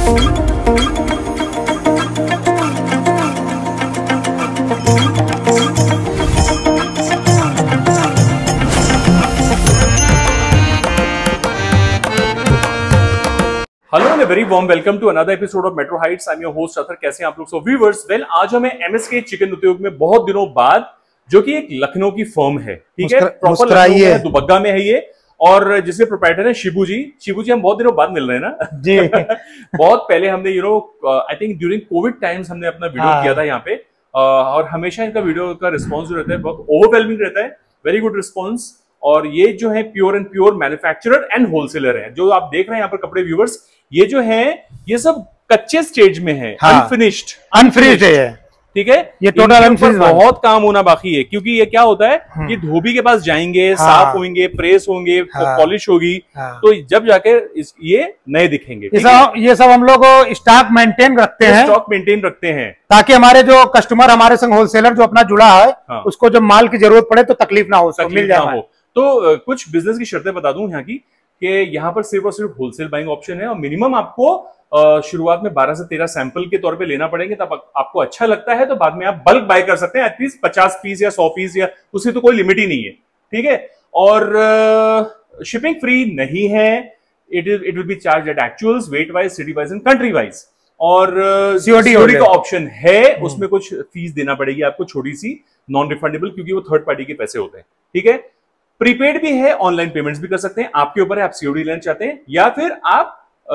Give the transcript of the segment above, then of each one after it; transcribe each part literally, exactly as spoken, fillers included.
Hello and very warm welcome to another episode of metro heights. I am your host Atar. कैसे हैं आप लोग? So viewers, well आज हमें एमएसके चिकन उद्योग में बहुत दिनों बाद, जो कि एक लखनऊ की फर्म है, ठीक है, प्रॉपर लखनऊ में है, दुबग्गा में है ये, और जिसके प्रोप्राइटर है शिबू जी। शिबू जी हम बहुत दिनों बाद मिल रहे हैं ना जी। बहुत पहले हमने you know I think during covid times हमने अपना वीडियो किया था यहाँ पे, और हमेशा इनका वीडियो का रिस्पॉन्स जो रहता है बहुत ओवरवेलमिंग रहता है, वेरी गुड रिस्पॉन्स। और ये जो है pure and pure manufacturer and wholesaler है। जो आप देख रहे हैं यहाँ पर कपड़े, व्यूवर्स, ये जो है ये सब कच्चे स्टेज में है, अनफिनिश्ड अनफिनिश्ड है, ठीक है, ये टोटल अनफिनिश्ड। बहुत काम होना बाकी है, क्योंकि ये क्या होता है, ये धोबी के पास जाएंगे, हाँ, साफ होंगे, प्रेस होंगे, हाँ, पॉलिश होगी, हाँ, तो जब जाके इस, ये नए दिखेंगे। ये सब ये सब हम लोग स्टॉक मेंटेन रखते हैं, स्टॉक मेंटेन रखते हैं, ताकि हमारे जो कस्टमर, हमारे संग होलसेलर जो अपना जुड़ा है, हाँ, उसको जब माल की जरूरत पड़े तो तकलीफ ना हो, मिल जाए। तो कुछ बिजनेस की शर्तें बता दूं यहाँ की, कि यहाँ पर सिर्फ और सिर्फ होलसेल बाइंग ऑप्शन है, और मिनिमम आपको शुरुआत में बारह से तेरह सैंपल के तौर पे लेना पड़ेंगे। तब आपको अच्छा लगता है तो बाद में आप बल्क बाय कर सकते हैं, एटलीस्ट पचास पीस या सौ पीस, या उसकी तो कोई लिमिट ही नहीं है, ठीक है। और शिपिंग फ्री नहीं है, it is it will be charge at actuals, weight wise, city wise and country wise. और सीओडी का ऑप्शन है, उसमें कुछ फीस देना पड़ेगी आपको, छोटी सी, नॉन रिफंडेबल, क्योंकि वो थर्ड पार्टी के पैसे होते हैं, ठीक है। प्रीपेड भी है, ऑनलाइन पेमेंट्स भी कर सकते हैं, आपके ऊपर है, आप सीओडी लेना चाहते हैं या फिर आप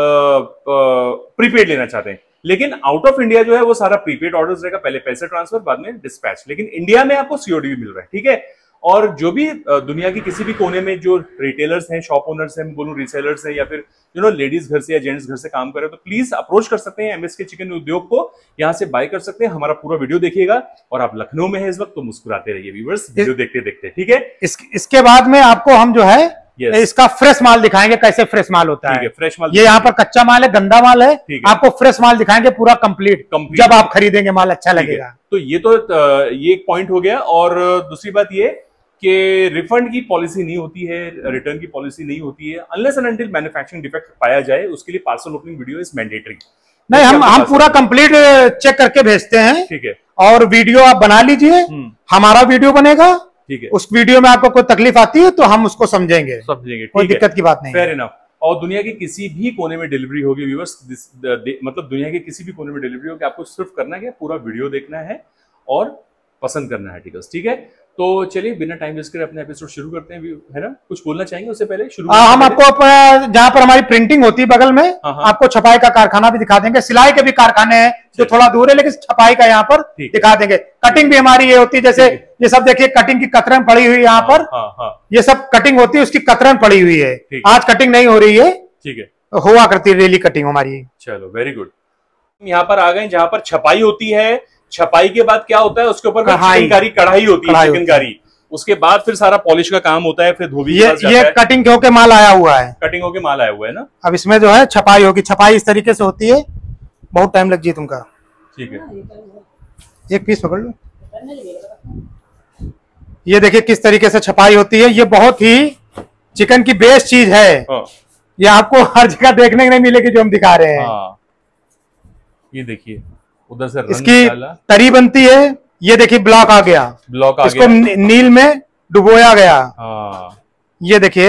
प्रीपेड लेना चाहते हैं। लेकिन आउट ऑफ इंडिया जो है वो सारा प्रीपेड ऑर्डर्स रहेगा, पहले पैसे ट्रांसफर, बाद में डिस्पैच। लेकिन इंडिया में आपको सीओडी भी मिल रहा है, ठीक है। और जो भी दुनिया की किसी भी कोने में जो रिटेलर्स हैं, शॉप ओनर्स हैं, बोलूं रीसेलर्स हैं, या फिर यू नो लेडीज घर से या जेंट्स घर से काम कर रहे हो, तो प्लीज अप्रोच कर सकते हैं एमएसके चिकन उद्योग को, यहाँ से बाय कर सकते हैं। हमारा पूरा वीडियो देखिएगा, और आप लखनऊ में है इस वक्त तो मुस्कुराते रहिए व्यूअर्स, वीडियो देखते देखते, ठीक है। इस, इसके बाद में आपको हम जो है yes. इसका फ्रेश माल दिखाएंगे, कैसे फ्रेश माल होता है, फ्रेश माल। ये यहाँ पर कच्चा माल है, गंदा माल है, आपको फ्रेश माल दिखाएंगे पूरा कंप्लीट, जब आप खरीदेंगे माल अच्छा लगेगा। तो ये तो ये एक पॉइंट हो गया। और दूसरी बात ये कि रिफंड की पॉलिसी नहीं होती है, रिटर्न की पॉलिसी नहीं होती है, unless and until manufacturing defect पाया जाए, उसके लिए parcel opening video is mandatory. नहीं, हम हम पूरा कंप्लीट चेक करके भेजते हैं, ठीक है। और वीडियो आप बना लीजिए, हमारा वीडियो बनेगा, ठीक है। उस वीडियो में आपको कोई तकलीफ आती है तो हम उसको समझेंगे समझेंगे कोई दिक्कत की बात नहीं। Fair enough. और दुनिया के किसी भी कोने में डिलीवरी होगी व्यूअर्स, मतलब दुनिया के किसी भी कोने में डिलीवरी होगी, आपको सिर्फ करना है, पूरा वीडियो देखना है और पसंद करना है, ठीक है। तो चलिए बिना टाइम वेस्ट करे अपने एपिसोड शुरू करते हैं, है ना? कुछ बोलना चाहेंगे उससे पहले? शुरू आ, हम आपको जहाँ पर हमारी प्रिंटिंग होती है बगल में, आपको छपाई का कारखाना भी दिखा देंगे, सिलाई के भी कारखाने हैं जो थोड़ा दूर है, लेकिन छपाई का यहाँ पर दिखा देंगे। कटिंग भी हमारी ये होती है, जैसे ये सब देखिए कटिंग की कतरन पड़ी हुई है यहाँ पर, ये सब कटिंग होती है, उसकी कतरन पड़ी हुई है। आज कटिंग नहीं हो रही है, ठीक है, हुआ करती है डेली कटिंग हमारी। चलो वेरी गुड। यहाँ पर आ गए जहाँ पर छपाई होती है। छपाई के बाद क्या होता है, उसके ऊपर चिकनकारी कढ़ाई होती है, चिकनकारी। उसके बाद फिर सारा पॉलिश का काम होता है, फिर धोबी ये ये कटिंग होके माल आया हुआ है, कटिंग होके माल आया हुआ है ना। अब इसमें जो है छपाई होगी, छपाई इस तरीके से होती है, बहुत टाइम लग जाए तुमका, ठीक है। एक पीस पकड़ लो। ये देखिए किस तरीके से छपाई होती है, ये बहुत ही चिकन की बेस्ट चीज है, ये आपको हर जगह देखने को नहीं मिलेगी जो हम दिखा रहे हैं। ये देखिए उधर से इसकी तरी बनती है, ये देखिए ब्लॉक आ गया, ब्लॉक आ इसको गया, नील में डुबोया गया। हाँ। ये देखिए,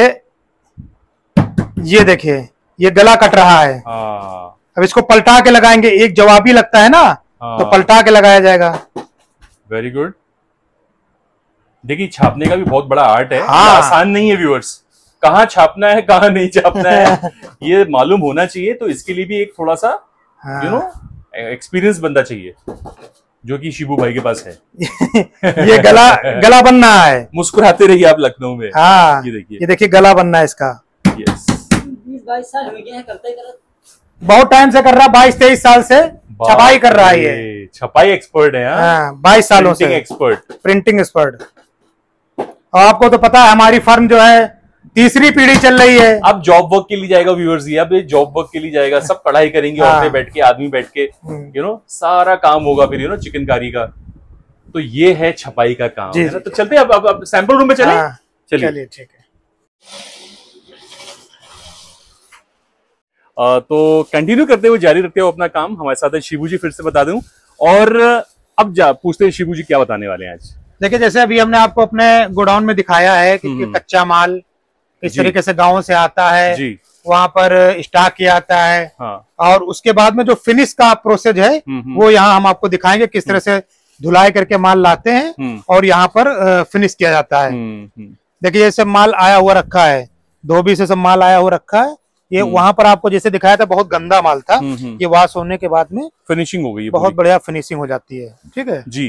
ये देखिए ये गला कट रहा है। हाँ। अब इसको पलटा के लगाएंगे, एक जवाबी लगता है ना, हाँ, तो पलटा के लगाया जाएगा। Very good. देखिए छापने का भी बहुत बड़ा आर्ट है, हाँ। आसान नहीं है व्यूअर्स, कहाँ छापना है कहाँ नहीं छापना है ये मालूम होना चाहिए। तो इसके लिए भी एक थोड़ा सा यू नो एक्सपीरियंस बंदा चाहिए, जो कि शिबू भाई के पास है। ये गला गला बनना है, मुस्कुराते रहिए आप लखनऊ में। हाँ, ये देखिए, ये देखिए गला बनना है इसका। यस, बीस बाईस साल हो गए हैं करते करते, बहुत टाइम से कर रहा, बाईस तेईस साल से छपाई कर रहा है ये, छपाई एक्सपर्ट है। हाँ, बाईस सालों से एक्सपर्ट, प्रिंटिंग एक्सपर्ट। और आपको तो पता है हमारी फर्म जो है तीसरी पीढ़ी चल रही है। अब जॉब वर्क के लिए जाएगा व्यूअर्स, ये अब जॉब वर्क के लिए जाएगा, सब पढ़ाई करेंगे, हाँ। औरतें बैठ के, आदमी बैठ के, यू नो सारा काम होगा फिर, यू नो चिकनकारी का। तो ये है छपाई का काम, है ना? तो चलते हैं अब, अब, अब सैंपल रूम में चले। हाँ, चलिए चलिए ठीक है। तो कंटिन्यू करते हुए जारी रखते हो अपना काम। हमारे साथ है शिबू जी, फिर से बता दूं। और अब जा पूछते हैं शिबू जी क्या बताने वाले हैं आज। देखिए, जैसे अभी हमने आपको अपने गोडाउन में दिखाया है कि, कि कच्चा माल किस तरीके से गाँव से आता है जी, वहाँ पर स्टॉक किया जाता है। हाँ। और उसके बाद में जो फिनिश का प्रोसेस है वो यहाँ हम आपको दिखाएंगे, किस तरह से धुलाई करके माल लाते हैं और यहाँ पर फिनिश किया जाता है। देखिए, ये सब माल आया हुआ रखा है, धोबी से सब माल आया हुआ रखा है। ये वहां पर आपको जैसे दिखाया था बहुत गंदा माल था, ये वॉश होने के बाद में फिनिशिंग हो गई, बहुत बढ़िया फिनिशिंग हो जाती है। ठीक है जी।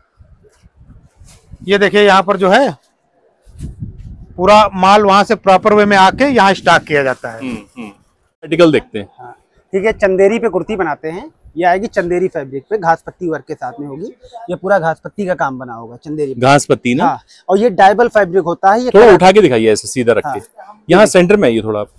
ये देखिए, यहाँ पर जो है पूरा माल वहां से प्रॉपर वे में आके यहाँ स्टॉक किया जाता है। आर्टिकल देखते हैं। हाँ, ठीक है। चंदेरी पे कुर्ती बनाते हैं, ये आएगी चंदेरी फैब्रिक पे, घास पत्ती वर्क के साथ में होगी। ये पूरा घास पत्ती का काम बना होगा चंदेरी पे। घास पत्ती ना। हाँ, और ये डाइबल फैब्रिक होता है। ये थोड़ा उठा के दिखाइए, ऐसे सीधा रख के। हाँ, यहाँ सेंटर में आइए थोड़ा।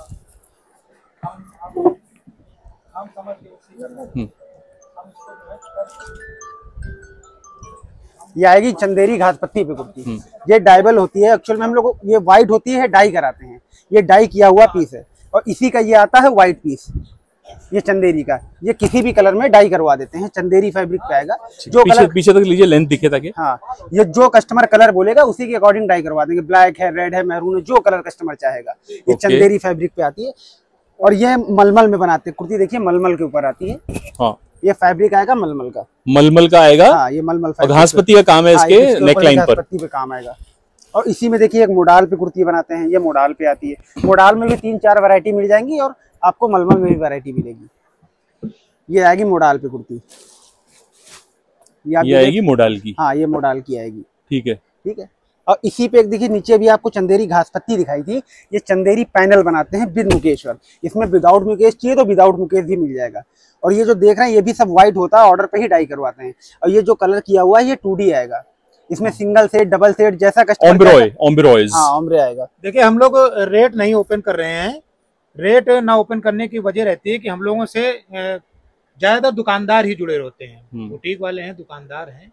ये आएगी चंदेरी घास पत्ती पे कुर्ती। ये डाइबल होती है, एक्चुअल में हम लोग ये व्हाइट होती है, डाई कराते हैं। ये डाई किया हुआ पीस है और इसी का ये आता है व्हाइट पीस, ये चंदेरी का। ये किसी भी कलर में डाई करवा देते हैं, चंदेरी फैब्रिक पे आएगा। जो पीछे, कलर पीछे तक लीजिए, लेंथ दिखे ताकि। हाँ, ये जो कस्टमर कलर बोलेगा उसी के अकॉर्डिंग डाई करवा देंगे। ब्लैक है, रेड है, मैरून है, जो कलर कस्टमर चाहेगा। ये चंदेरी फैब्रिक पे आती है। और ये मलमल में बनाते हैं कुर्ती। देखिए, मलमल के ऊपर आती है। हाँ, ये फैब्रिक आएगा मलमल का। मलमल का आएगा। हाँ, ये मलमल और घास पत्ती का काम है इसके नेक लाइन पर। पत्ती पे काम आएगा। और इसी में देखिए एक मोडाल पे कुर्ती बनाते हैं, ये मोडाल पे आती है। मोडाल में भी तीन चार वैरायटी मिल जाएंगी और आपको मलमल में भी वैरायटी मिलेगी। ये आएगी मोडाल पे कुर्ती, ये आएगी मोडाल की। हाँ, ये मोडाल की आएगी। ठीक है, ठीक है। और इसी पे एक देखिए नीचे भी आपको चंदेरी घास पत्ती दिखाई थी। ये चंदेरी पैनल बनाते हैं विद मुकेश्वर। इसमें विदाउट मुकेश चाहिए तो विदाउट मुकेश भी मिल जाएगा। और ये जो देख रहे हैं ये भी सब व्हाइट होता है, ऑर्डर पे ही डाई करवाते हैं। और ये जो कलर किया हुआ है ये टू डी आएगा। इसमें सिंगल सेट, डबल सेट, जैसा कस्टमर। हाँ, ओम्ब्रे आएगा। देखिए, हम लोग रेट नहीं ओपन कर रहे हैं। रेट ना ओपन करने की वजह रहती है कि हम लोगों से ज्यादातर दुकानदार ही जुड़े रहते हैं, बुटीक वाले हैं, दुकानदार हैं।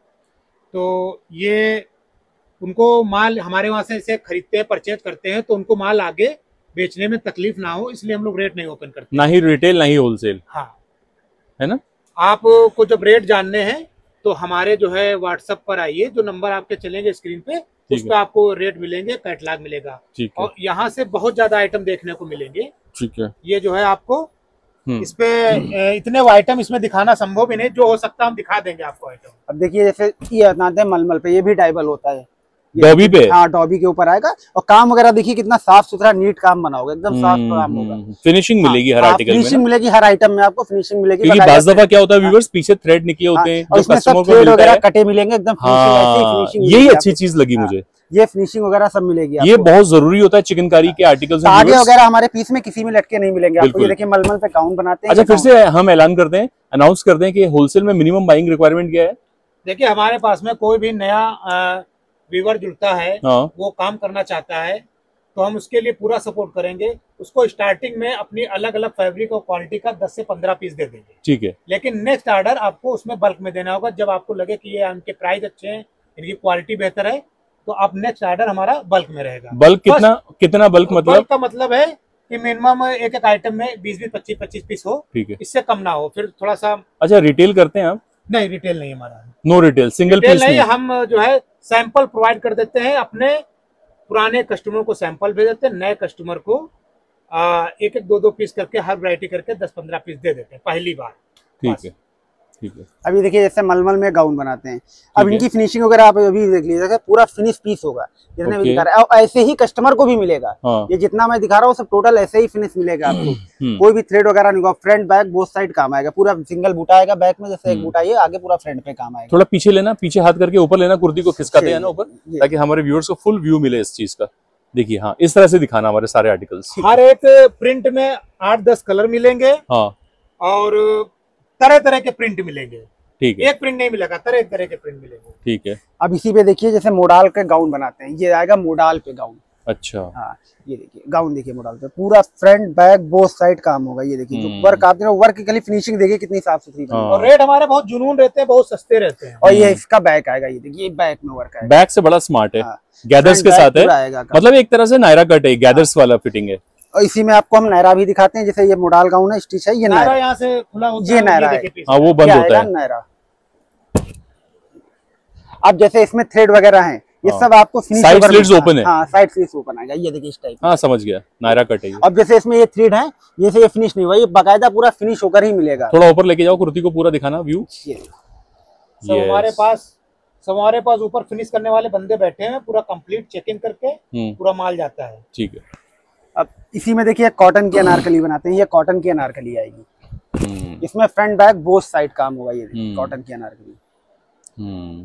तो ये उनको माल हमारे वहां से इसे खरीदते हैं, परचेज करते हैं, तो उनको माल आगे बेचने में तकलीफ ना हो, इसलिए हम लोग रेट नहीं ओपन करते। ना ही रिटेल ना ही होलसेल। हाँ, है ना। आपको जब रेट जानने हैं तो हमारे जो है व्हाट्सएप पर आइए, जो नंबर आपके चलेंगे स्क्रीन पे, उस पर आपको रेट मिलेंगे, कैटलॉग मिलेगा। और यहाँ से बहुत ज्यादा आइटम देखने को मिलेंगे। ठीक है। ये जो है आपको इस पे इतने आइटम इसमें दिखाना संभव ही नहीं, जो हो सकता हम दिखा देंगे आपको आइटम। अब देखिए, जैसे ये अपनाते हैं मलमल पे, ये भी डाइबल होता है, डॉबी पे। हाँ, डॉबी के ऊपर आएगा। और काम वगैरह देखिए कितना साफ सुथरा नीट काम बना होगा, एकदम साफ काम होगा। फिनिशिंग मिलेगी हर आर्टिकल में, फिनिशिंग मिलेगी हर आइटम में, आपको फिनिशिंग मिलेगी। क्योंकि बाज़ दफा क्या होता है व्यूअर्स, पीछे थ्रेड निकले होते हैं, जो कस्टमर को मिलता है, कटे मिलेंगे एकदम। यही अच्छी चीज लगी मुझे, ये फिनिशिंग वगैरह सब मिलेगी। ये बहुत जरूरी होता है चिकनकारी के आर्टिकल्स में। आगे वगैरह हमारे पीस में किसी में लटके नहीं मिलेंगे आपको। ये देखिए, मलमल पे गाउन बनाते हैं। अच्छा, फिर से हम ऐलान करते हैं, अनाउंस करते हैं कि होलसेल में मिनिमम बाइंग रिक्वायरमेंट क्या है। देखिए, हमारे पास में कोई भी नया वीवर जुड़ता है, वो काम करना चाहता है, तो हम उसके लिए पूरा सपोर्ट करेंगे। उसको स्टार्टिंग में अपनी अलग अलग फैब्रिक और क्वालिटी का दस से पंद्रह पीस दे देंगे। ठीक है। लेकिन नेक्स्ट ऑर्डर आपको उसमें बल्क में देना होगा। जब आपको लगे कि ये इनके प्राइस अच्छे हैं, इनकी क्वालिटी बेहतर है, तो आप नेक्स्ट ऑर्डर हमारा बल्क में रहेगा। बल्क कितना कितना बल्क मतलब? बल्क का मतलब है कि मिनिमम एक एक आइटम में बीस बीस पच्चीस पच्चीस पीस हो। ठीक है। इससे कम ना हो, फिर थोड़ा सा। अच्छा, रिटेल करते हैं आप? नहीं, रिटेल नहीं हमारा। नो रिटेल, सिंगल पीस नहीं। हम जो है सैंपल प्रोवाइड कर देते हैं, अपने पुराने कस्टमर को सैंपल भेज देते हैं, नए कस्टमर को आ, एक एक दो दो पीस करके हर वैरायटी करके दस पंद्रह पीस दे देते हैं पहली बार। ठीक है, ठीक है। अभी देखिए, जैसे मलमल में गाउन बनाते हैं, अब इनकी फिनिशिंग वगैरह आप अभी देख लीजिएगा, पूरा फिनिश पीस होगा जितने भी दिखा रहा है। और ऐसे ही कस्टमर को भी मिलेगा। हाँ। ये जितना मैं दिखा रहा हूँ सब टोटल ऐसे ही फिनिश मिलेगा आपको। कोई भी थ्रेड वगैरह नहीं होगा। फ्रंट बैक बोथ साइड काम आएगा, पूरा सिंगल बूटा आएगा बैक में, जैसे एक बूटा ये आगे पूरा फ्रंट पे काम आएगा। थोड़ा पीछे लेना, पीछे हाथ करके ऊपर लेना, कुर्ती को खिसकाते हैं ना ऊपर, ताकि हमारे व्यूअर्स को फुल व्यू मिले इस चीज का। देखिए, हाँ, इस तरह से दिखाना हमारे सारे आर्टिकल्स। हर एक प्रिंट में आठ दस कलर मिलेंगे। हाँ। और तरह तरह के प्रिंट मिलेंगे। ठीक है। एक प्रिंट नहीं मिलेगा, तरह तरह के प्रिंट मिलेंगे। ठीक है। अब इसी पे देखिए, जैसे मोडाल के गाउन बनाते हैं, ये आएगा मोडाल पे गाउन। अच्छा। हाँ, ये देखिए गाउन, देखिए मोडाल पे पूरा फ्रंट बैक बोथ साइड काम होगा। ये देखिए, जो वर्क आप वर्क की खाली फिनिशिंग देखिए कितनी साफ सुथरी। और रेट हमारे बहुत जुनून रहते हैं, बहुत सस्ते रहते हैं। और ये इसका बैक आएगा, ये देखिए बैक में वर्क आएगा। बैक से बड़ा स्मार्ट है, गैदर्स के साथ है, मतलब एक तरह से नायरा कट है, गैदर्स वाला फिटिंग है। और इसी में आपको हम नायरा भी दिखाते हैं, जैसे ये मोडाल गाउन है, स्टिच है, ये नायरा यहाँ से खुला होता ये नायरा है, हाँ वो बंद होता है नायरा। अब जैसे इसमें थ्रेड वगैरह हैं, ये सब आपको साइड स्लिट्स ओपन है, हाँ साइड स्लिट्स ओपन आएगा, ये देखिए इस टाइप। हाँ समझ गया, नायरा कट है। अब जैसे इसमें ये थ्रेड है, ये से ये फिनिश नहीं हुआ, ये बाकायदा पूरा फिनिश होकर ही मिलेगा। थोड़ा ऊपर लेके जाओ, कुर्ती को पूरा दिखाना व्यू। सब हमारे पास सब हमारे पास ऊपर फिनिश करने वाले बंदे बैठे हैं, पूरा कंप्लीट चेक इन करके पूरा माल जाता है। ठीक है। अब इसी में देखिए कॉटन की अनारकली बनाते हैं, ये कॉटन की अनारकली आएगी, इसमें फ्रंट बैक बोथ साइड काम होगा। ये देखिए कॉटन की अनारकली,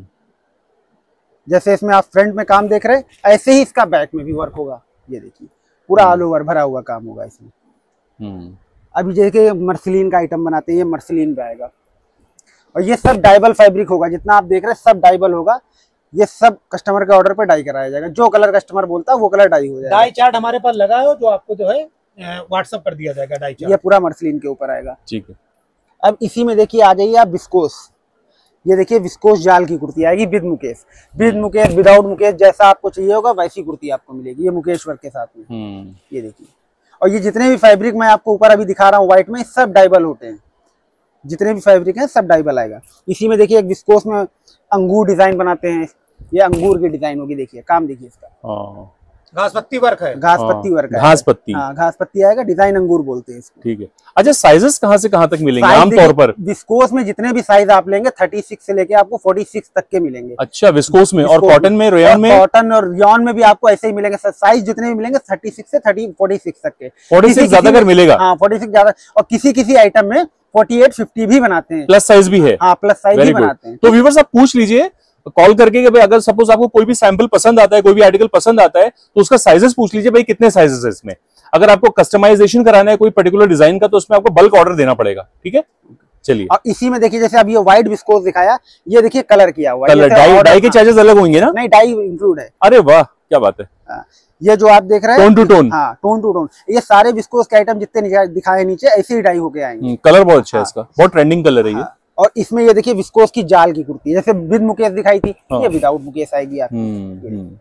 जैसे इसमें आप फ्रंट में काम देख रहे हैं, ऐसे ही इसका बैक में भी वर्क होगा। ये देखिए पूरा ऑल ओवर भरा हुआ काम होगा इसमें। अभी देखिए मर्सलिन का आइटम बनाते हैं, ये मर्सलिन पे आएगा, और ये सब डाइबल फैब्रिक होगा, जितना आप देख रहे हैं सब डाइबल होगा। ये सब कस्टमर के ऑर्डर पे डाई कराया जाएगा, जो कलर कस्टमर बोलता है वो कलर डाई हो जाएगा। डाई चार्ट हमारे पास लगा है, जो आपको जो है व्हाट्सएप कर दिया जाएगा डाई चार्ट। ये पूरा मर्सलिन के ऊपर आएगा। ठीक है। अब इसी में देखिए आ जाइए आप विस्कोस, ये देखिए विस्कोस जाल की कुर्ती आएगी with mukaish, with mukaish without mukaish, जैसा आपको चाहिए होगा वैसी कुर्ती आपको मिलेगी, ये मुकेश वर्क के साथ में। ये देखिए, और ये जितने भी फैब्रिक मैं आपको ऊपर अभी दिखा रहा हूँ व्हाइट में, सब डाइबल होते हैं, जितने भी फैब्रिक हैं सब डाइबल आएगा। इसी में देखिए एक विस्कोस में अंगूर डिजाइन बनाते हैं, ये अंगूर की डिजाइन होगी, देखिए काम देखिए इसका, घास पत्ती वर्क है, घास पत्ती वर्क है, घास पत्ती, हाँ घास पत्ती आएगा, डिजाइन अंगूर बोलते हैं इसको। ठीक है। अच्छा साइजेस कहाँ से कहाँ तक मिलेंगे आमतौर पर? विस्कोस में जितने भी साइज आप लेंगे छत्तीस से लेके आपको छियालीस तक के मिलेंगे। अच्छा विस्कोस में, और कॉटन में, रेयन में? कॉटन और रेयन में भी आपको ऐसे ही मिलेंगे, साइज जितने भी मिलेंगे छत्तीस से चालीस छियालीस तक के। छियालीस ज्यादा कर मिलेगा? हाँ छियालीस ज्यादा, और किसी किसी आइटम में अड़तालीस पचास भी बनाते हैं, प्लस साइज भी है। हाँ प्लस साइज भी बनाते हैं। तो व्यूअर्स आप पूछ लीजिए कॉल करके कि भाई अगर सपोज आपको कोई भी सैंपल पसंद आता है, कोई भी आर्टिकल पसंद आता है, तो उसका साइजेस पूछ लीजिए भाई कितने साइजेस है इसमें। अगर आपको कस्टमाइजेशन कराना है कोई पर्टिकुलर डिजाइन का, तो उसमें आपको बल्क ऑर्डर देना पड़ेगा। ठीक है, चलिए। और इसी में देखिए जैसे अब ये व्हाइट विस्कोस दिखाया, ये देखिए कलर किया हुआ है, डाई, डाई के चार्जेस अलग होंगे ना? नहीं, डाई इंक्लूड है। अरे वाह क्या बात है। ये जो आप देख रहे हैं टोन टू टोन, हाँ टोन टू टोन, ये सारे विस्कोस के आइटम जितने दिखाए नीचे ऐसे ही डाई होके आएंगे। कलर बहुत अच्छा है इसका, बहुत ट्रेंडिंग कलर है ये। और इसमें ये देखिए विस्कोस की जाल की कुर्ती, जैसे विद मुकेश दिखाई थी, ये विदाउट मुकेश आएगी आपकी।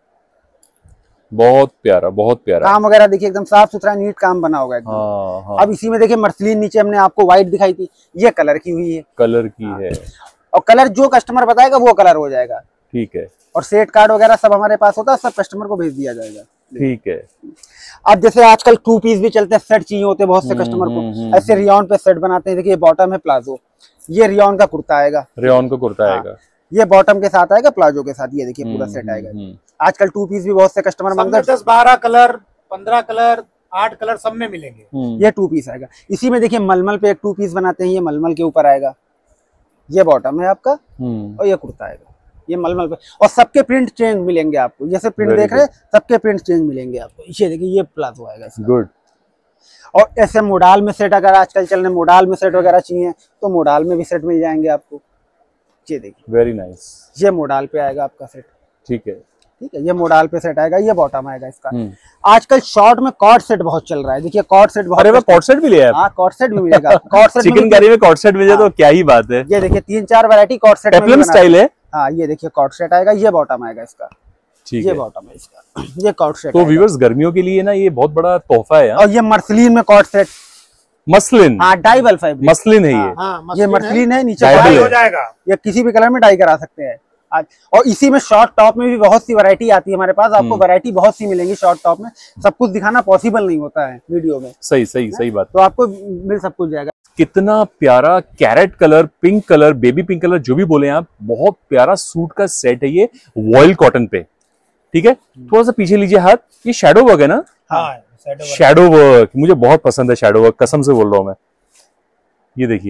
बहुत प्यारा, बहुत प्यारा काम वगैरह देखिए एकदम साफ सुथरा नीट काम बना होगा एकदम। हाँ, हाँ। अब इसी में देखिए मर्सलिन नीचे हमने आपको व्हाइट दिखाई थी, ये कलर की हुई है, कलर की हाँ। है, और कलर जो कस्टमर बताएगा वो कलर हो जाएगा। ठीक है। और सेट कार्ड वगैरह सब हमारे पास होता है, सब कस्टमर को भेज दिया जाएगा। ठीक है। अब जैसे आजकल टू पीस भी चलते हैं, सेट चाहिए होते हैं बहुत से कस्टमर को, ऐसे रियॉन पे सेट बनाते हैं। देखिए बॉटम है प्लाजो, ये रियॉन का कुर्ता आएगा, रियॉन का कुर्ता आएगा, ये बॉटम के साथ आएगा, प्लाजो के साथ, ये देखिए पूरा सेट आएगा। आजकल टू पीस भी बहुत से कस्टमर मांगते हैं, दस बारह कलर, पंद्रह कलर, आठ कलर सब में मिलेंगे। ये टू पीस आएगा। इसी में देखिए मलमल पे एक टू पीस बनाते हैं, ये मलमल के ऊपर आएगा, ये बॉटम है आपका और ये कुर्ता आएगा, ये मलमल पे, और सबके प्रिंट चेंज मिलेंगे आपको, जैसे प्रिंट देख रहे हैं सबके प्रिंट चेंज मिलेंगे आपको। ये देखिए ये प्लाजो आएगा इसका। गुड। और ऐसे मोडाल में सेट, अगर आजकल चलने मोडाल में सेट वगैरह चाहिए तो मोडाल में भी सेट मिल जाएंगे आपको। ये देखिए वेरी नाइस, ये मोडाल पे आएगा आपका सेट। ठीक है, ठीक है, ये मोडाल पे सेट आएगा, ये बॉटम आएगा इसका। आजकल शॉर्ट में कॉर्ड सेट बहुत चल रहा है, देखिए कॉर्ड सेट बहुत। अरे वो कॉर्ड सेट भी लिया है? हाँ कॉर्ड सेट भी मिलेगा। कॉर्ड सेट चिकन करी में कॉर्ड सेट मिल जाए तो क्या ही बात है। ये देखिए तीन चार variety coord set peplum style है। हाँ ये देखिए कॉर्ड सेट आएगा, ये बॉटम आएगा इसका। ठीक ये है, बॉटम है इसका, ये कॉर्ड सेट। तो व्यूअर्स गर्मियों के लिए ना ये बहुत बड़ा तोहफा है। और ये मर्सलिन में कॉर्ड सेट, मसलिन, हाँ डाइबल फैब्रिक, मसलिन है ये। हाँ, ये मसलिन है, नीचे डाई हो जाएगा, ये किसी भी कलर में डाई करा सकते हैं आज। और इसी में शॉर्ट टॉप में भी बहुत सी वैरायटी आती है हमारे पास, आपको वैरायटी बहुत सी मिलेंगी शॉर्ट टॉप में, सब कुछ दिखाना पॉसिबल नहीं होता है वीडियो में। सही सही सही बात, तो आपको मिल सब कुछ जाएगा। कितना प्यारा carrot colour, pink colour, baby pink colour, जो भी बोले आप, बहुत प्यारा सूट का सेट है ये, वॉयल कॉटन पे। ठीक है, थोड़ा सा पीछे लीजिए हाथ, ये शैडो वर्क है ना? हाँ, शैडो वर्क मुझे बहुत पसंद है, शैडो वर्क कसम से बोल रहा हूँ मैं। ये देखिए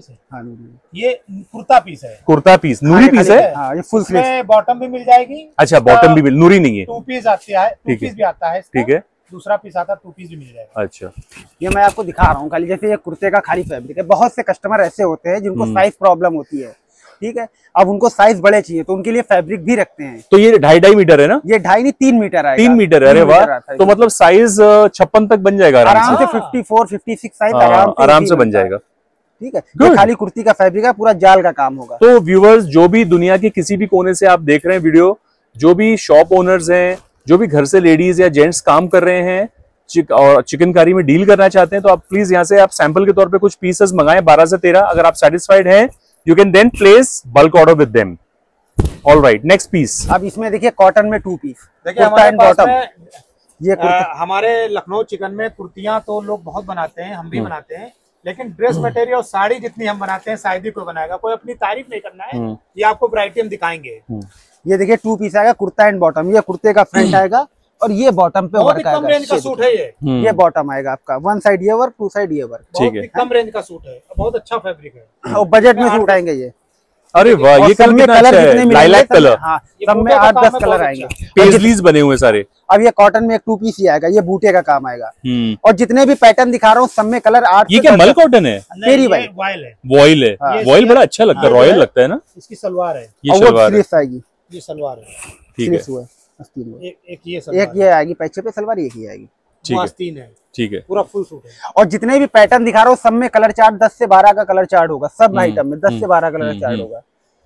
ये कुर्ता पीस है, कुर्ता पीस, नूरी पीस है। हाँ, ये फुल स्लीव, बॉटम भी मिल जाएगी। अच्छा बॉटम भी मिल, नूरी नहीं है, टू पीस आती है, टू पीस भी आता है। ठीक है, दूसरा पीस आता है, टू पीस भी मिल जाएगा। अच्छा, ये मैं आपको दिखा रहा हूँ खाली, जैसे ये कुर्ते का खाली फैब्रिक है। बहुत से कस्टमर ऐसे होते हैं जिनको साइज प्रॉब्लम होती है, ठीक है, अब उनको साइज बड़े चाहिए तो उनके लिए फैब्रिक भी रखते हैं। तो ये ढाई ढाई मीटर है ना? ये ढाई नहीं तीन मीटर है, तीन मीटर है। अरे वाह, तो मतलब साइज छप्पन तक बन जाएगा आराम से, fifty four fifty six size आराम से बन जाएगा। ठीक है, ये खाली कुर्ती का फैब्रिक है, पूरा जाल का काम होगा। तो व्यूअर्स जो भी दुनिया के किसी भी कोने से आप देख रहे हैं वीडियो, जो भी शॉप ओनर्स हैं, जो भी घर से लेडीज या जेंट्स काम कर रहे हैं, चिक और चिकनकारी में डील करना चाहते हैं तो आप प्लीज यहाँ से आप सैंपल के तौर पे कुछ पीसेस मंगाएं, बारह से तेरह। अगर आप सेटिस्फाइड हैं you can then place bulk order with them. All right, next piece. अब इसमें देखिए कॉटन में टू पीस, देखिए हमारे पास में ये आ, हमारे लखनऊ चिकन में कुर्तियां तो लोग बहुत बनाते हैं, हम भी बनाते हैं, लेकिन ड्रेस मटेरियल साड़ी जितनी हम बनाते हैं शायद ही कोई बनाएगा। कोई अपनी तारीफ नहीं करना है, ये आपको वैरायटी हम दिखाएंगे। ये देखिए टू पीस आएगा, कुर्ता एंड बॉटम। ये कुर्ते का फ्रंट आएगा और ये बॉटम पे वर्क आएगा। कम रेंज का सूट है ये ये बॉटम आएगा आपका, वन साइड ये वर्क, टू साइड ये वर्क। बहुत ही कम रेंज का सूट है, बहुत अच्छा फैब्रिक है और बजट में सूट आएंगे ये। अरे वाह, ये कलर कितना अच्छा है, लाइलैक कलर। हाँ, सब में आठ दस कलर आएंगे, पेजलीज बने हुए सारे। अब ये कॉटन में एक टू पीस ही आएगा, ये बूटे का काम आएगा। और जितने भी पैटर्न दिखा रहा हूँ सब में कलर आठ। ये क्या मल कॉटन है? तेरी भाई वॉयल है, वॉयल है। वॉयल बड़ा अच्छा लगता है, रॉयल लगता है ना। इसकी सलवार है, ये सलवार आएगी, ये सलवार है। ठीक है, एक एक ये एक ये आएगी पैचे पे सलवार, एक ही आएगी। ठीक है, ठीक है, पूरा फुल सूट है। और जितने भी पैटर्न दिखा रहा हूँ सब में कलर चार्ट दस से बारह का कलर चार्ट होगा, सब आइटम में दस से बारह कलर चार्ट होगा।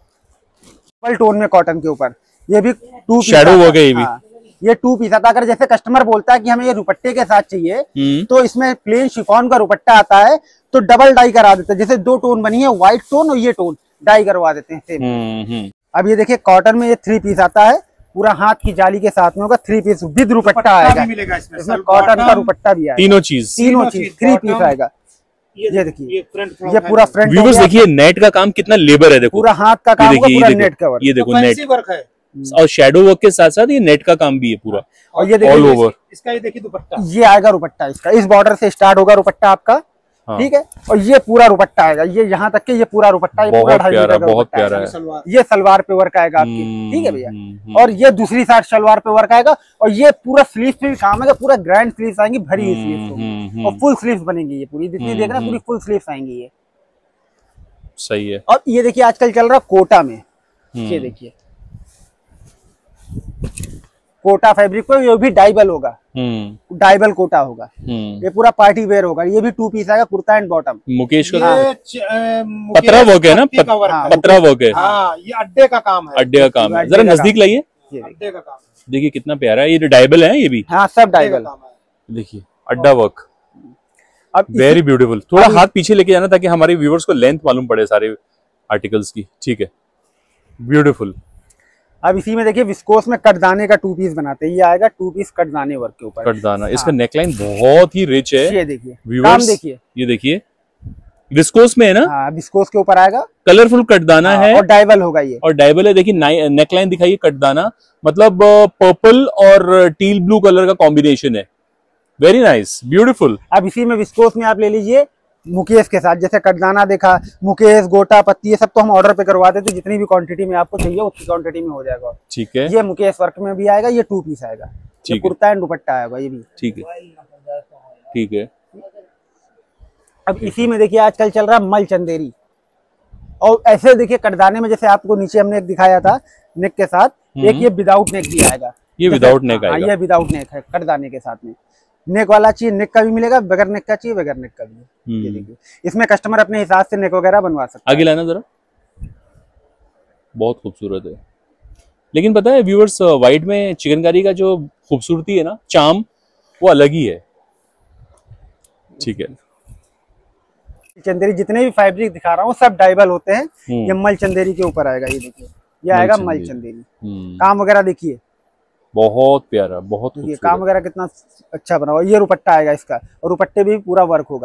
डबल टोन में कॉटन के ऊपर ये भी टू शैडो हो गया। ये भी ये टू पीस आता है। अगर जैसे कस्टमर बोलता है कि हमें ये दुपट्टे के साथ चाहिए तो इसमें प्लेन शिफॉन का दुपट्टा आता है तो डबल डाई करा देते हैं। जैसे दो टोन बनी है, व्हाइट टोन और ये टोन, डाई करवा देते हैं सेम। अब ये देखिए कॉटन में ये थ्री पीस आता है, पूरा हाथ की जाली के साथ में होगा, थ्री पीस विद दुपट्टा आएगा। इसमें कॉटन का दुपट्टा भी आएगा, तीनों चीज तीनों चीज थ्री पीस आएगा। ये देखिए ये फ्रंट, ये पूरा फ्रंट। व्यूअर्स देखिए नेट का काम कितना लेबर है, देखो पूरा हाथ का काम होगा, पूरा नेट का वर्क। ये देखो नेट वर्क है और शैडो वर्क के साथ साथ ये नेट का काम भी है पूरा। और ये ऑल देखिए ओवर इसका, ये देखिए दुपट्टा, ये आएगा दुपट्टा इसका, इस बॉर्डर से स्टार्ट होगा दुपट्टा आपका। ठीक है, और ये पूरा दुपट्टा आएगा, ये यहाँ तक के ये पूरा दुपट्टा, ये पूरा ढाई मीटर का बहुत प्यारा है। ये सलवार पे वर्क आएगा आपकी। ठीक है भैया, और ये दूसरी साइड सलवार पे वर्क आएगा और ये पूरा स्लीव पे भी काम आएगा, पूरा ग्रैंड स्लीव्स आएंगी, भरी हुई स्लीव्स और फुल स्लीव्स बनेंगी। ये पूरी जितनी देख रहे हैं पूरी फुल स्लीव्स आएंगी ये। सही है। और ये देखिए आजकल चल रहा कोटा में, ये देखिए कोटा फैब्रिक पे, ये भी डाइबल होगा, डाइबल कोटा होगा। ये पूरा पार्टी वेयर होगा। ये भी टू पीस आएगा, कुर्ता एंड बॉटम। मुकेश का ये पतरा वर्क है ना, पतरा वर्क है। हाँ, ये अड्डे का काम है, अड्डे का काम है। जरा नजदीक लाइए, अड्डे का काम है। देखिए कितना प्यारा है, ये डाइबल है ये भी। हाँ, सब डाइबल। देखिए अड्डा वर्क, अब वेरी ब्यूटीफुल। थोड़ा हाथ पीछे लेके जाना ताकि हमारे व्यूवर्स को लेंथ मालूम पड़े सारे आर्टिकल्स की। ठीक है, ब्यूटीफुल। अब इसी में देखिए विस्कोस में कटदाने का टू पीस बनाते हैं। ये आएगा टू पीस कटदाने वर्क के ऊपर। कटदाना, इसका नेकलाइन बहुत ही रिच है। ये देखिए व्यूअर्स, देखिए ये देखिए विस्कोस में है ना। हाँ, विस्कोस के ऊपर आएगा, कलरफुल कटदाना है और डाइबल होगा ये, और डाइबल है। देखिए नेकलाइन दिखाइए, कटदाना मतलब पर्पल और टील ब्लू कलर का कॉम्बिनेशन है। Very nice, beautiful. अब इसी में विस्कोस में आप ले लीजिए मुकेश के साथ, जैसे कटदाना देखा, मुकेश, गोटा, पत्ती, ये सब तो हम ऑर्डर पे करवा देते, जितनी भी क्वांटिटी में आपको चाहिए उतनी क्वांटिटी में हो जाएगा। ठीक है, ये मुकेश वर्क में भी आएगा, ये टू पीस आएगा, ये कुर्ता एंड दुपट्टा आएगा ये भी। ठीक है, ठीक है। अब इसी में देखिए आजकल चल रहा मल चंदेरी, और ऐसे देखिए कटदाने में जैसे आपको नीचे हमने एक दिखाया था नेक के साथ, एक ये विदाउट नेक भी आएगा। ये विदाउट नेक आएगा, ये विदाउट नेक है कटदाने के साथ में। नेक वाला चाहिए नेक का भी मिलेगा, बगैर नेक का चाहिए बगैर नेक का भी। ये देखिए इसमें कस्टमर अपने हिसाब से नेक वगैरह बनवा सकता है। आगे लाना जरा, बहुत खूबसूरत है। लेकिन पता है व्यूअर्स, व्हाइट में चिकनकारी का जो खूबसूरती है ना, चार्म, वो अलग ही है। ठीक है, चंदेरी जितने भी फैब्रिक दिखा रहा हूँ सब डाइबल होते हैं। ये मल चंदेरी के ऊपर आएगा, ये देखिए ये आएगा मल चंदेरी। काम वगैरह देखिए बहुत प्यारा, बहुत ये काम वगैरह कितना अच्छा बना हुआ। ये दुपट्टा आएगा इसका, और दुपट्टे भी पूरा वर्क होगा।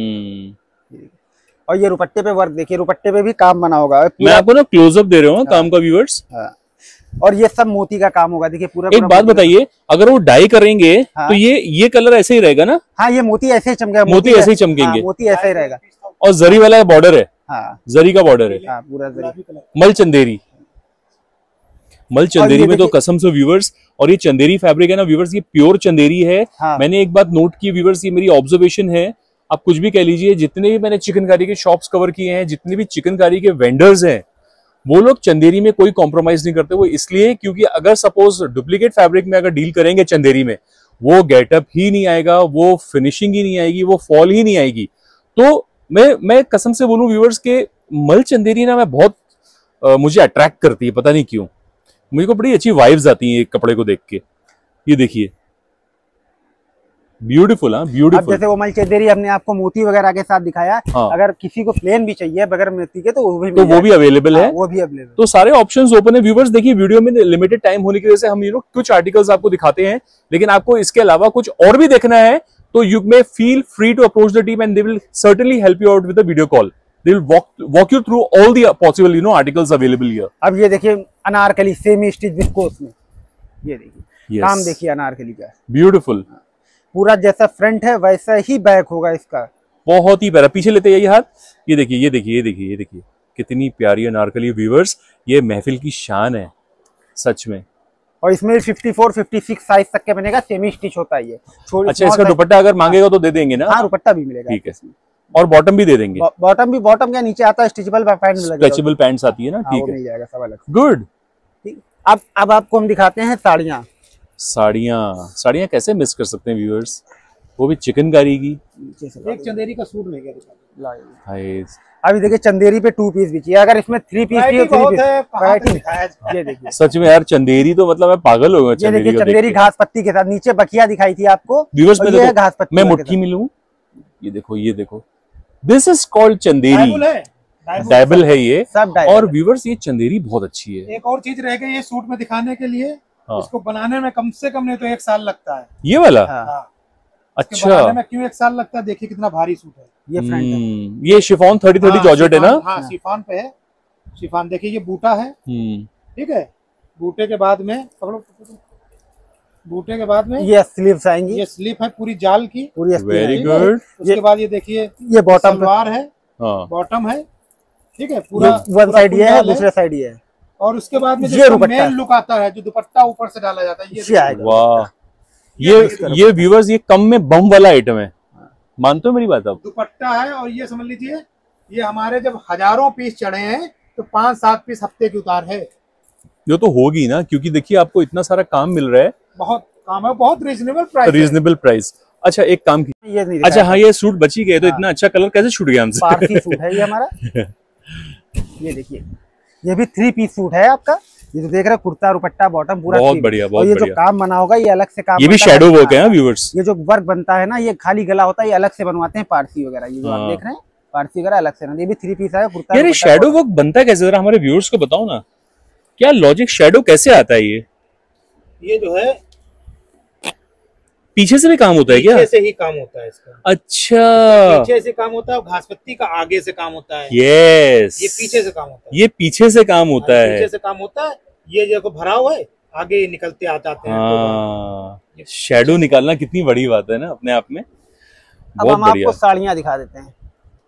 और ये दुपट्टे पे वर्क देखिए, दुपट्टे पे भी काम बना होगा। मैं आपको ना क्लोजअप दे रहा हूँ काम का व्यूअर्स। और ये सब मोती का काम होगा, देखिए पूरा। एक बात बताइए, अगर वो डाई करेंगे तो ये ये कलर ऐसे ही रहेगा ना? हाँ, ये मोती ऐसे ही चमकेगा, मोती ऐसे ही चमकेंगे, मोती ऐसे ही रहेगा। और जरी वाला बॉर्डर है। हाँ, जरी का बॉर्डर है। हाँ, पूरा जरी। मल चंदेरी, मल चंदेरी में तो कसम से व्यूवर्स, और ये चंदेरी फैब्रिक है ना व्यूवर्स, ये प्योर चंदेरी है। हाँ। मैंने एक बात नोट की व्यूवर्स, ये मेरी ऑब्जर्वेशन है, आप कुछ भी कह लीजिए, जितने भी मैंने चिकनकारी के शॉप्स कवर किए हैं, जितने भी चिकनकारी के वेंडर्स हैं, वो लोग चंदेरी में कोई कॉम्प्रोमाइज नहीं करते। वो इसलिए क्योंकि अगर सपोज डुप्लीकेट फैब्रिक में अगर डील करेंगे चंदेरी में, वो गेटअप ही नहीं आएगा, वो फिनिशिंग ही नहीं आएगी, वो फॉल ही नहीं आएगी। तो मैं मैं कसम से बोलूं व्यूवर्स के मल चंदेरी ना मैं बहुत आ, मुझे अट्रैक्ट करती है, पता नहीं क्यों। मुझे को बड़ी अच्छी वाइब्स आती हैं कपड़े को देख के। ये देखिए ब्यूटीफुल। हाँ ब्यूटीफुल। जैसे वो मल चंदेरी हमने आपको मोती वगैरह के साथ दिखाया। हाँ। अगर किसी को प्लेन भी चाहिए बगैर मोती के तो वो भी तो वो भी अवेलेबल है। वो भी अवेलेबल। तो सारे ऑप्शंस ओपन है। व्यूवर्स देखिए, वीडियो में लिमिटेड टाइम होने की वजह से हम यू नो कुछ आर्टिकल्स आपको दिखाते हैं, लेकिन आपको इसके अलावा कुछ और भी देखना है तो you may feel free to approach the team and they will certainly help you out with the video call. They will walk walk you through all the possible you know articles available here. अब ये देखिए Anarkali semi stitch viscous में, ये देखिए yes. काम देखिए अनारकली का, beautiful. पूरा जैसा फ्रंट है वैसा ही बैक होगा इसका, बहुत ही प्यारा। पीछे लेते जाइए हाथ, ये देखिए ये देखिए ये देखिए ये देखिए कितनी प्यारी अनारकली। व्यूअर्स ये महफिल की शान है सच में। और इसमें चौवन, छप्पन साइज तक के बनेगा, सेमी स्टिच होता है ये। अच्छा, इसका दुपट्टा अगर मांगेगा तो दे देंगे ना? हाँ, दुपट्टा भी मिलेगा। ठीक है, और बॉटम भी दे देंगे। बॉटम भी, बॉटम क्या नीचे आता है स्ट्रेचेबल पैंट मिलेगा, स्ट्रेचेबल पैंट्स आती है ना। ठीक है, मिल जाएगा सब अलग। गुड। ठीक, अब अब आपको हम दिखाते हैं साड़ियाँ। साड़ियाँ साड़ियाँ कैसे मिस कर सकते हैं व्यूअर्स, वो भी चिकनकारी की। एक चंदेरी का सूट लेके अभी देखिए चंदेरी पे टू पीस भी चाहिए, अगर इसमें थ्री पीस चाहिए ये देखिए। सच में यार चंदेरी तो मतलब मैं पागल हो गया। ये देखिए चंदेरी घास पत्ती के साथ, नीचे बकिया दिखाई थी आपको व्यूअर्स में, ये घास पत्ती मैं मुट्ठी में लूं। ये देखो ये देखो, this is called Chanderi, dyeable है ये सब। और व्यूअर्स ये चंदेरी बहुत अच्छी है। एक और चीज रह गई ये सूट में दिखाने के लिए, हाँ। इसको बनाने में कम से कम नहीं तो एक साल लगता है। ये वाला? हाँ। अच्छा, बनाने में क्यों एक साल लगता है? देखिए कितना भारी सूट है ये। फ्रंट ये शिफॉन थर्टी थर्टी जॉर्जेट है ना? हाँ, शिफॉन पे है। शिफॉन देखिए, ये बूटा है, ठीक है। बूटे के बाद में पकड़ो, बूटे के बाद में ये स्लीव्स आएंगी। ये स्लीव है पूरी जाल की, पूरी। Very good. उसके बाद ये देखिए ये बॉटम सलवार है, बॉटम है, ठीक है। पूरा वन साइड ये है, दूसरे साइड ये है। और उसके बाद में जो मेन लुक आता है, जो दुपट्टा ऊपर से डाला जाता है, ये वाह। ये ये व्यूअर्स ये कम में बम वाला आइटम है, मानते हो मेरी बात? आप दुपट्टा है और ये समझ लीजिए ये हमारे जब हजारों पीस चढ़े हैं तो पांच सात पीस हफ्ते की उतार है। ये तो होगी ना, क्योंकि देखिए आपको इतना सारा काम मिल रहा है। बहुत काम है, बहुत रीजनेबल प्राइस। Reasonable price. अच्छा एक काम की, ये नहीं अच्छा हाँ, ये सूट बची गए तो इतना अच्छा कलर कैसे छूट गया हमसे? पारसी सूट है ये हमारा। ये देखिए ये भी थ्री पीस सूट है आपका। ये तो देख रहे हैं, कुर्ता दुपट्टा बॉटम पूरा बहुत बढ़िया, बहुत और ये बढ़िया। जो काम बना होगा ये अलग से काम, ये भी शैडो वर्क है व्यूअर्स। ये जो वर्क बनता है ना, ये खाली गला होता है, ये अलग से बनवाते हैं पारसी वगैरह। ये जो आप देख रहे हैं पारसी वगैरह अलग से ना, ये भी थ्री पीस है कुर्ता। यार शैडो वर्क बनता है कैसे, जरा हमारे व्यूअर्स को बताओ ना, क्या लॉजिक, शैडो कैसे आता है? ये ये जो है पीछे से भी काम होता है क्या? पीछे से ही काम होता है इसका। अच्छा, पीछे से काम होता है, घास पत्ती का आगे से काम होता है। यस, ये पीछे से काम होता है। ये पीछे से काम होता है, पीछे से काम होता है। ये जो भरा हुआ है आगे निकलते आ जाते हैं। हाँ, शैडो निकालना कितनी बड़ी बात है ना अपने आप में। अब हम आपको साड़ियाँ दिखा देते हैं।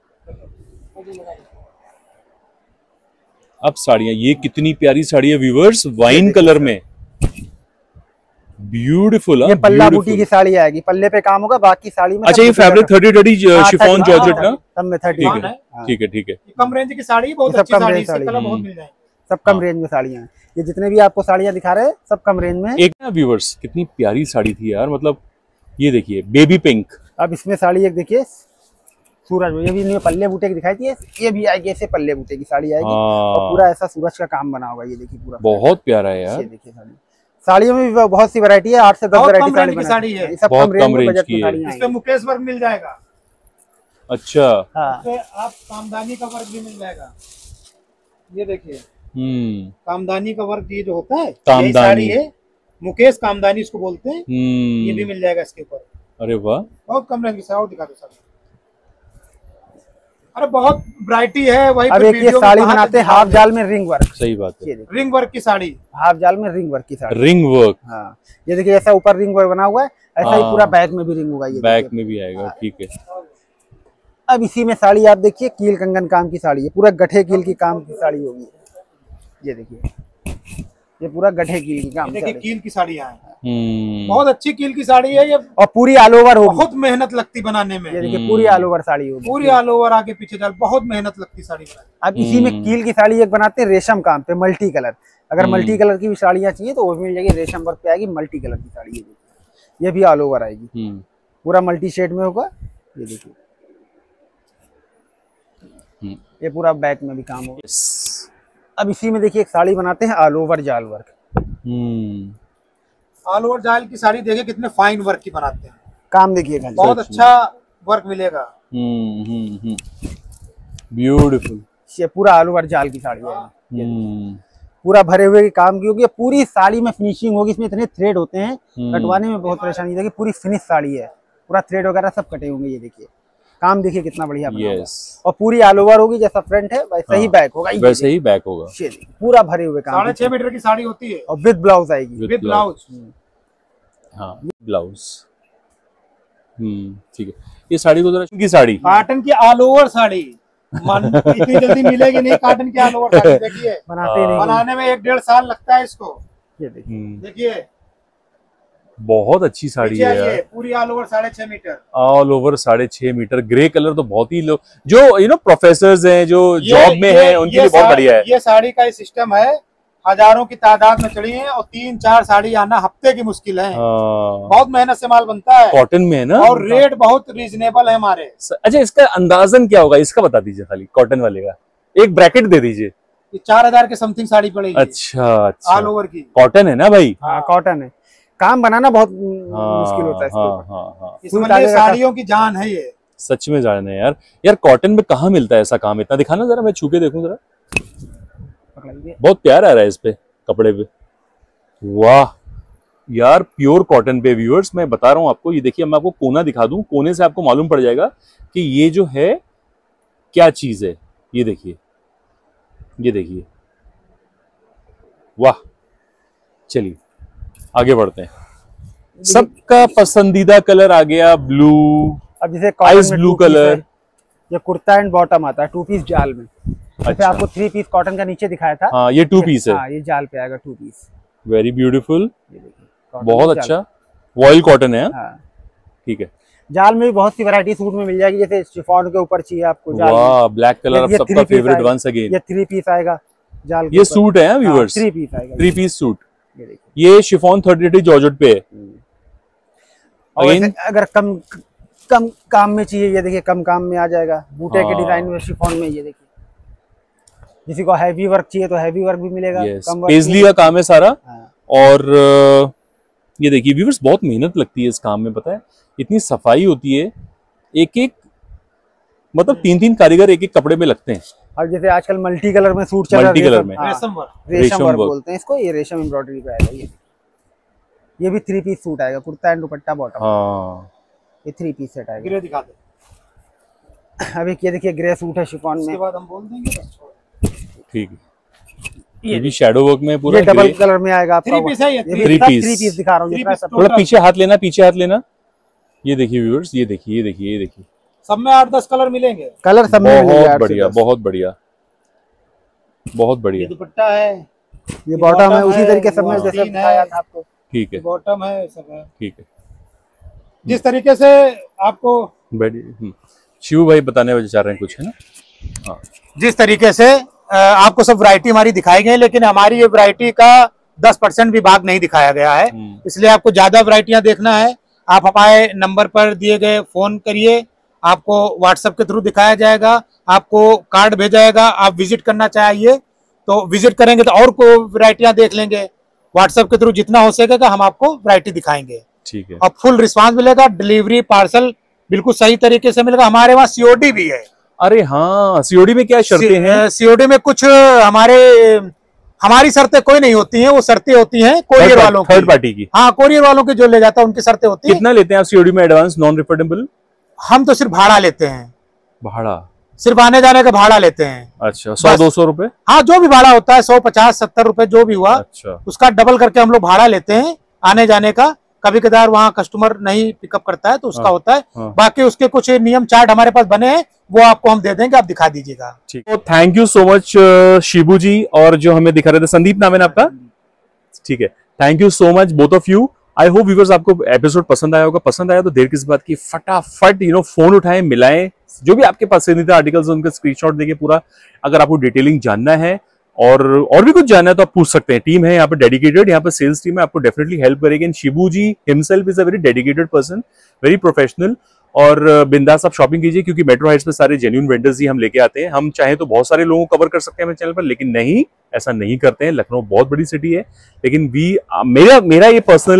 अब साड़ियाँ, ये कितनी प्यारी साड़ी है व्यूअर्स, वाइन कलर में, ब्यूटीफुल। ये पल्ला बूटी की साड़ी आएगी, पल्ले पे काम होगा, बाकी साड़ी में। अच्छा, ये fabric thirty thirty chiffon georgette ना? सब में थर्टी है। ठीक है ठीक है। कम रेंज की साड़ी, बहुत अच्छी साड़ी, कलर बहुत मिल जाएगी। सब कम रेंज में साड़ियाँ हैं। ये जितने भी आपको साड़ियाँ दिखा रहे हैं सब कम रेंज में। एक ना व्यूअर्स कितनी प्यारी साड़ी थी यार, मतलब ये देखिए बेबी पिंक। अब इसमें साड़ी एक देखिए सूरज, ये भी पल्ले बूटे की दिखाई थी, ये भी आएगी ऐसे पल्ले बूटे की साड़ी आएगी और पूरा ऐसा सूरज का काम बना होगा। ये देखिए पूरा बहुत प्यारा है यार। देखिए साड़ी, साड़ियों में भी बहुत सी वैरायटी है, आठ से दस वैरायटी की साड़ी है। सब कम रेंज में बजट की साड़ियां हैं। इसमें मुकेश वर्क मिल जाएगा। अच्छा, हाँ, आप कामदानी का वर्क भी मिल जाएगा। ये देखिए हम्म कामदानी का वर्क, ये जो होता है कामदानी साड़ी है, मुकेश कामदानी इसको बोलते हैं। ये भी मिल जाएगा इसके ऊपर। अरे वाह, बहुत कम रेंज की साड़ी। और दिखा दो साड़ी, अरे बहुत वैरायटी है। वही अब एक ये साड़ी बनाते हैं हाफ जाल में रिंग वर्क। सही बात है, रिंग वर्क की साड़ी, हाफ जाल में रिंग वर्क की साड़ी, रिंग वर्क। हाँ, ये देखिए ऐसा ऊपर रिंग वर्क बना हुआ है, ऐसा ही पूरा बैक में भी रिंग होगा। ये बैक में भी आएगा, ठीक है। अब इसी में साड़ी आप देखिए, कील कंगन काम की साड़ी है, पूरा गठे कील की काम की साड़ी होगी। ये देखिए ये पूरा गठे कील की काम, देखिए कील की साड़ी है, बहुत अच्छी कील की साड़ी है ये, और पूरी ऑल ओवर होगी। बहुत मेहनत लगती बनाने में। ये देखिए पूरी ऑल ओवर साड़ी होगी, पूरी ऑल ओवर आगे पीछे डाल, बहुत मेहनत लगती साड़ी। अब इसी में कील की साड़ी एक बनाते हैं रेशम काम पे, मल्टी कलर। अगर मल्टी कलर की भी साड़ियाँ चाहिए तो वो मिल जाएगी, रेशम वर्क पे आएगी, मल्टी कलर की साड़ी। ये भी ऑल ओवर आएगी, पूरा मल्टी शेड में होगा। ये देखिए ये पूरा बैक में भी काम होगा। अब इसी में देखिए एक साड़ी बनाते हैं ऑल ओवर जाल वर्क। ऑल ओवर जाल की साड़ी देखिए कितने फाइन वर्क की बनाते हैं। काम देखिए खाली, बहुत अच्छा वर्क मिलेगा। Hmm hmm hmm beautiful. ये पूरा ऑल ओवर जाल की साड़ी है, हम्म पूरा भरे हुए काम की होगी। पूरी साड़ी में फिनिशिंग होगी, इसमें इतने थ्रेड होते हैं, कटवाने में बहुत परेशानी। देखिए पूरी फिनिश साड़ी है, पूरा थ्रेड वगैरह सब कटे होंगे। ये देखिए काम देखिए कितना बढ़िया बना हुआ है। और पूरी ऑल ओवर होगी, जैसा फ्रंट है वैसा ही बैक होगा, वैसे ही बैक होगा। पूरा भरे हुए काम, साढ़े छह मीटर की साड़ी होती है और विद ब्लाउज आएगी, विद ब्लाउज। हाँ ब्लाउज। हम्म ठीक है। ये साड़ी को जरा की साड़ी कॉटन की ऑल ओवर साड़ी इतनी जल्दी मिलेगी नहीं। कॉटन की ऑल ओवर साड़ी देखिए, बनाते नहीं, बनाने में एक डेढ़ साल लगता है इसको। ये देखिए देखिए बहुत अच्छी साड़ी है यार। पूरी ऑल ओवर साढ़े छह मीटर, ऑल ओवर साढ़े छह मीटर। ग्रे कलर तो बहुत ही लोग जो यू नो प्रोफेसर्स हैं, जो जॉब में हैं, उनके लिए बहुत बढ़िया है। ये साड़ी का सिस्टम है, हजारों की तादाद में चढ़ी है, और तीन चार साड़ी आना हफ्ते की मुश्किल है। बहुत मेहनत से माल बनता है, कॉटन में है ना, और रेट बहुत रीजनेबल है हमारे। अच्छा इसका अंदाजन क्या होगा, इसका बता दीजिए खाली, कॉटन वाले का एक ब्रैकेट दे दीजिए। ये चार हजार के समथिंग साड़ी पड़ेगी। अच्छा अच्छा, ऑल ओवर की कॉटन है ना भाई? हाँ कॉटन है। काम बनाना बहुत मुश्किल होता है इसको। हाँ, हाँ, हाँ। इसमें साड़ियों की जान है ये, सच में जान है यार। यार कॉटन में कहाँ मिलता है ऐसा काम इतना? दिखाना जरा, मैं छू के देखूं जरा। बहुत प्यार आ रहा है इस पे, कपड़े पे। वाह यार, प्योर कॉटन पे व्यूअर्स, मैं बता रहा हूँ आपको। ये देखिए, मैं आपको कोना दिखा दूं, कोने से आपको मालूम पड़ जाएगा कि ये जो है क्या चीज है। ये देखिए, ये देखिए, वाह। चलिए आगे बढ़ते हैं। सबका पसंदीदा कलर आ गया ब्लू। अब जैसे आइस ब्लू कलर, ये कुर्ता एंड बॉटम आता है टू पीस जाल में। अच्छा, आपको थ्री पीस कॉटन का नीचे दिखाया था। हाँ ये टू पीस है। हाँ, ये जाल पे आएगा टू पीस। वेरी ब्यूटीफुल, ये देखिए बहुत अच्छा। वॉयल कॉटन है। हाँ ठीक है। जाल में भी बहुत सी वैरायटी सूट में मिल जाएगी। जैसे शिफॉन के ऊपर चाहिए आपको जाल, वाह ब्लैक कलर अब सबका फेवरेट वंस अगेन। ये थ्री पीस आएगा जाल। ये सूट है व्यूअर्स, थ्री पीस आएगा, थ्री पीस सूट। ये देखिए, ये शिफॉन थर्टी जॉर्जेट पे है। और अगर कम कम काम में चाहिए, ये देखिए कम काम में आ जाएगा, बूटे के डिजाइन में शिफॉन में। ये देखिए, किसी को हैवी वर्क चाहिए तो हैवी वर्क भी मिलेगा। कम पेजली का काम है सारा। और ये देखिए व्यूअर्स, बहुत मेहनत लगती है इस काम में, पता है, इतनी सफाई होती है। एक एक मतलब तीन तीन कारीगर एक एक कपड़े में लगते हैं। और जैसे आजकल मल्टी कलर में सूट चल रहा है, मल्टी कलर में रेशम वर्क, रेशम वर्क बोलते हैं इसको। ये रेशम एम्ब्रॉयडरी पे आएगा। ये ये भी थ्री पीस सूट आएगा, कुर्ता एंड दुपट्टा बॉटम। हाँ ये थ्री पीस सेट आएगा। ग्रे दिखा दे। अभी ये देखिए ग्रे सूट है शिफॉन में। उसके बाद हम बोल देंगे। ठीक है। ये भी शैडो वर्क में पूरा ये डबल कलर में आएगा आपका। थ्री पीस है ये, थ्री पीस थ्री पीस दिखा रहा हूँ। थोड़ा पीछे हाथ लेना, पीछे हाथ लेना। ये देखिए व्यूअर्स, ये देखिए, ये देखिए, ये देखिए, सब में आठ दस कलर मिलेंगे। कलर सब में बहुत बढ़िया, बहुत बढ़िया, बहुत बढ़िया। ये दुपट्टा है, ये बॉटम है, उसी तरीके सब में जैसे दिखाया था आपको। ठीक है, बॉटम है, सब है। ठीक है। जिस तरीके से आपको शिव भाई बताने चाह रहे हैं कुछ, है ना? हाँ, जिस तरीके से आपको सब वैरायटी हमारी दिखाई गई, लेकिन हमारी ये वैरायटी का दस परसेंट भी भाग नहीं दिखाया गया है। इसलिए आपको ज्यादा वैरायटियां देखना है, आप हमारे नंबर पर दिए गए फोन करिए, आपको व्हाट्सएप के थ्रू दिखाया जाएगा, आपको कार्ड भेजा जाएगा। आप विजिट करना चाहिए तो विजिट करेंगे तो और को वैरायटियां देख लेंगे। व्हाट्सएप के थ्रू जितना हो सकेगा हम आपको वैरायटी दिखाएंगे। ठीक है। और फुल रिस्पांस मिलेगा, डिलीवरी पार्सल बिल्कुल सही तरीके से मिलेगा। हमारे वहाँ सीओडी भी है। अरे हाँ, सीओडी में क्या शर्तें हैं? सीओडी में कुछ हमारे हमारी शर्तें कोई नहीं होती हैं, वो शर्तें होती हैं कोरियर वालों की, थर्ड पार्टी की। हाँ, कोरियर वालों की जो ले जाता है उनकी शर्तें होती हैं। कितना लेते हैं आप सीओडी में एडवांस नॉन रिफंडेबल? हम तो सिर्फ भाड़ा लेते हैं, भाड़ा सिर्फ आने जाने का भाड़ा लेते हैं। अच्छा, सौ दो सौ रुपए? हाँ, जो भी भाड़ा होता है, सौ पचास सत्तर रुपए जो भी हुआ, अच्छा, उसका डबल करके हम लोग भाड़ा लेते हैं आने जाने का। कभी कदार वहाँ कस्टमर नहीं पिकअप करता है तो उसका हाँ, होता है। हाँ, बाकी उसके कुछ नियम चार्ट हमारे पास बने हैं, वो आपको हम दे देंगे, आप दिखा दीजिएगा। ठीक। तो thank you so much Shibu ji, और जो हमें दिखा रहे थे, संदीप नाम है ना आपका? ठीक है, thank you so much both of you. I hope viewers आपको एपिसोड पसंद आया होगा। पसंद आया तो देर किस बात की, फटाफट यू नो फोन उठाएं, मिलाएं, जो भी आपके पास पसंदीदा आर्टिकल्स उनका स्क्रीनशॉट देके पूरा। अगर आपको डिटेलिंग जानना है और और भी कुछ जानना है तो आप पूछ सकते हैं। टीम है यहाँ पे डेडिकेटेड, यहाँ पे सेल्स टीम है, आपको डेफिनेटली हेल्प करेगी। And Shibu ji himself is a very dedicated person, very professional. और बिंदास आप शॉपिंग कीजिए, क्योंकि मेट्रो हाइट्स पे सारे जेन्युइन वेंडर्स ही हम लेके आते हैं। हम चाहे तो बहुत सारे लोगों को कवर कर सकते हैं मेरे चैनल पर, लेकिन नहीं, ऐसा नहीं करते हैं। लखनऊ बहुत बड़ी सिटी है, लेकिन वी मेरा मेरा ये पर्सनल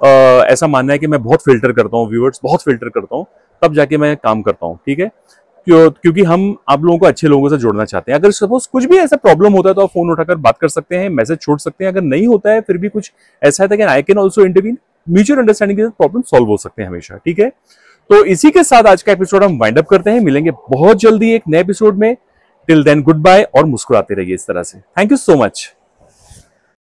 आ, ऐसा मानना है कि मैं बहुत फिल्टर करता हूँ व्यूअर्स, बहुत फिल्टर करता हूँ, तब जाके मैं काम करता हूँ, ठीक है। क्यों? क्योंकि हम आप लोगों को अच्छे लोगों से जोड़ना चाहते हैं। अगर सपोज कुछ भी ऐसा प्रॉब्लम होता है तो आप फोन उठाकर बात कर सकते हैं, मैसेज छोड़ सकते हैं। अगर नहीं होता है फिर भी कुछ ऐसा है कि I can also intervene, mutual understanding के साथ प्रॉब्लम सॉल्व हो सकते हैं हमेशा, ठीक है। तो इसी के साथ आज का एपिसोड हम वाइंड अप करते हैं। मिलेंगे बहुत जल्दी एक नए एपिसोड में। टिल देन गुड बाय और मुस्कुराते रहिए इस तरह से। Thank you so much.